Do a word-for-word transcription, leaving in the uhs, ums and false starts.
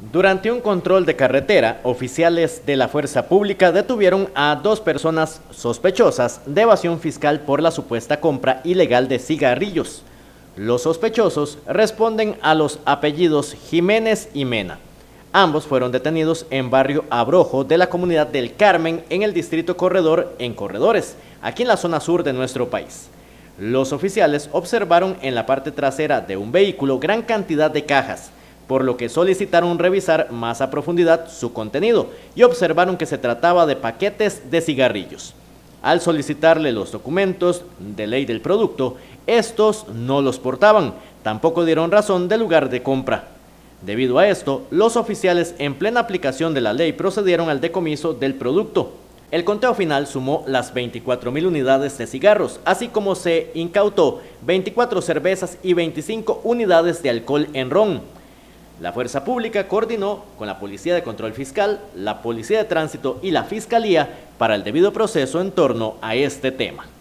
Durante un control de carretera, oficiales de la Fuerza Pública detuvieron a dos personas sospechosas de evasión fiscal por la supuesta compra ilegal de cigarrillos. Los sospechosos responden a los apellidos Jiménez y Mena. Ambos fueron detenidos en barrio Abrojo de la comunidad del Carmen, en el distrito Corredor, en Corredores, aquí en la zona sur de nuestro país. Los oficiales observaron en la parte trasera de un vehículo gran cantidad de cajas, por lo que solicitaron revisar más a profundidad su contenido y observaron que se trataba de paquetes de cigarrillos. Al solicitarle los documentos de ley del producto, estos no los portaban, tampoco dieron razón del lugar de compra. Debido a esto, los oficiales en plena aplicación de la ley procedieron al decomiso del producto. El conteo final sumó las veinticuatro mil unidades de cigarros, así como se incautó veinticuatro cervezas y veinticinco unidades de alcohol en ron. La Fuerza Pública coordinó con la Policía de Control Fiscal, la Policía de Tránsito y la Fiscalía para el debido proceso en torno a este tema.